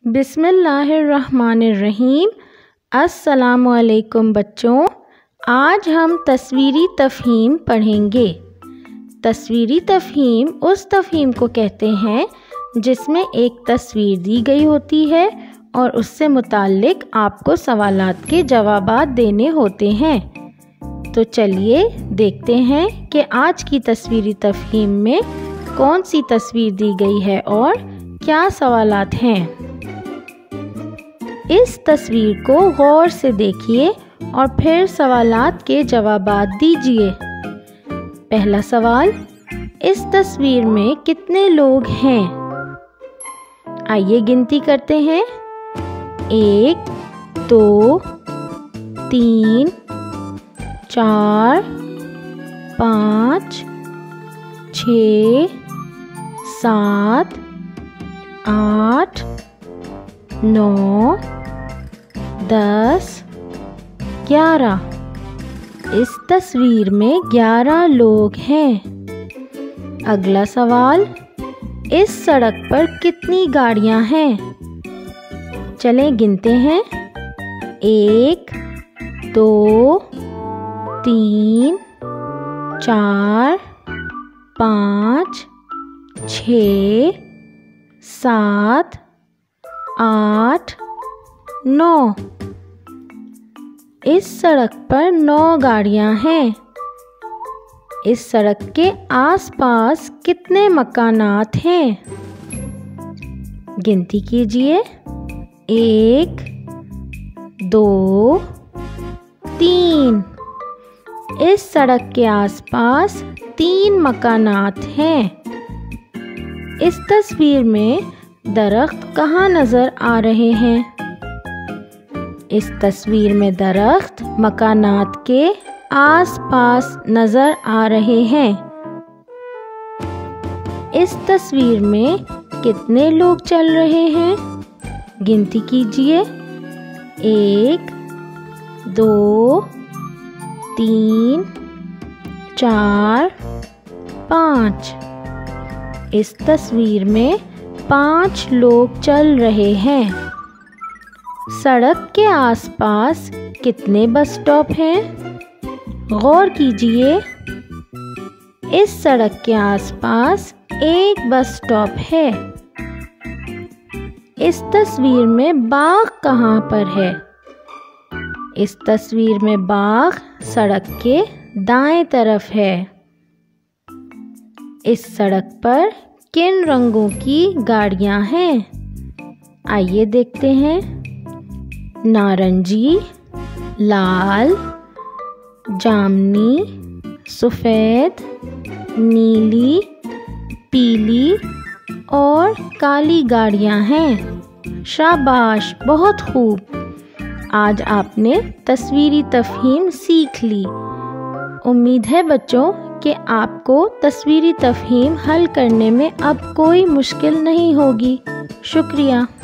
बिस्मिल्लाहिर्रहमानिर्रहीम। अस्सलामुअलैकुम बच्चों, आज हम तस्वीरी तफ़हीम पढ़ेंगे। तस्वीरी तफ़हीम उस तफ़हीम को कहते हैं जिसमें एक तस्वीर दी गई होती है और उससे मुताल्लिक़ आपको सवालात के जवाबात देने होते हैं। तो चलिए देखते हैं कि आज की तस्वीरी तफ़हीम में कौन सी तस्वीर दी गई है और क्या सवालात हैं। इस तस्वीर को गौर से देखिए और फिर सवालात के जवाबात दीजिए। पहला सवाल, इस तस्वीर में कितने लोग हैं? आइए गिनती करते हैं। 1 2 3 4 5 6 7 8 9 10 11। इस तस्वीर में 11 लोग हैं। अगला सवाल, इस सड़क पर कितनी गाड़ियां हैं? चलें गिनते हैं। 1 2 3 4 5 6 7 8 9। इस सड़क पर 9 गाड़ियां हैं। इस सड़क के आसपास कितने मकानात हैं? गिनती कीजिए। 1 2 3। इस सड़क के आसपास 3 मकानात हैं। इस तस्वीर में दरख्त कहाँ नज़र आ रहे हैं? इस तस्वीर में दरख्त मकानात के आसपास नज़र आ रहे हैं। इस तस्वीर में कितने लोग चल रहे हैं? गिनती कीजिए। 1 2 3 4 5। इस तस्वीर में 5 लोग चल रहे हैं। सड़क के आसपास कितने बस स्टॉप हैं? गौर कीजिए। इस सड़क के आसपास एक बस स्टॉप है। इस तस्वीर में बाग कहाँ पर है? इस तस्वीर में बाग सड़क के दाएं तरफ है। इस सड़क पर किन रंगों की गाड़ियां हैं? आइए देखते हैं। नारंगी, लाल, जामनी, सफ़ेद, नीली, पीली और काली गाड़ियां हैं। शाबाश, बहुत खूब। आज आपने तस्वीरी तफ़हीम सीख ली। उम्मीद है बच्चों कि आपको तस्वीरी तफ़हीम हल करने में अब कोई मुश्किल नहीं होगी। शुक्रिया।